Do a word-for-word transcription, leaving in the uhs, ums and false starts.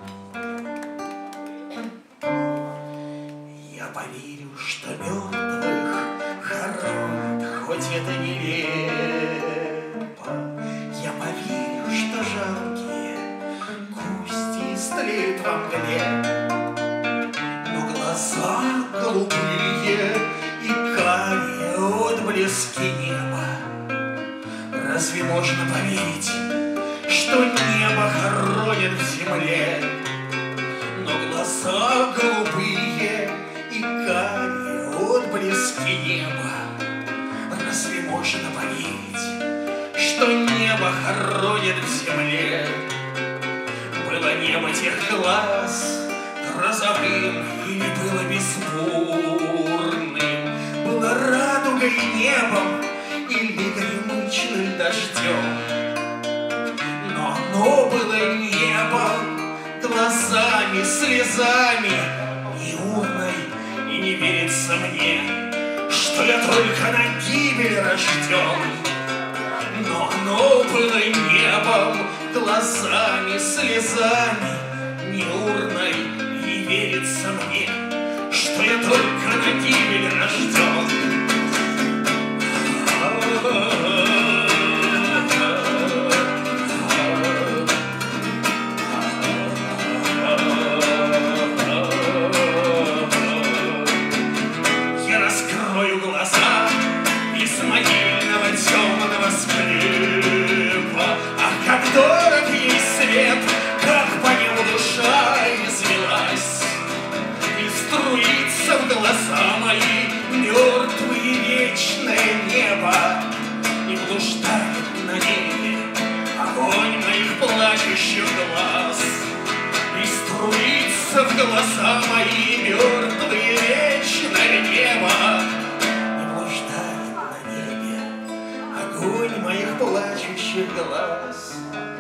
Я поверю, что мертвых хоронят, хоть это нелепо. Я поверю, что жалкие кости истлеют во мгле. Но глаза голубые и карие отблески неба. Разве можно поверить, что небо хоронят в земле? Но глаза голубые и карие отблески неба. Разве можно поверить, что небо хоронят в земле? Было небо тех глаз грозовым или было безбурным? Было радугой и небом или гремучным дождем? Но оно было небом, глазами, слезами и урной, и не верится мне, что я только на гибель рожден. Но оно было небом, глазами, слезами, не урной, и не верится мне, что я только на гибель рожден. Я раскрою глаза из могильного темного склепа. Ах, как дорог ей свет, как по нему душа извелась, и струится в глаза мои мертвые вечное небо, и блуждает на небе огонь моих плачущих глаз, и струится в глаза мои мертвые вечное небо, и блуждает на небе огонь моих плачущих глаз.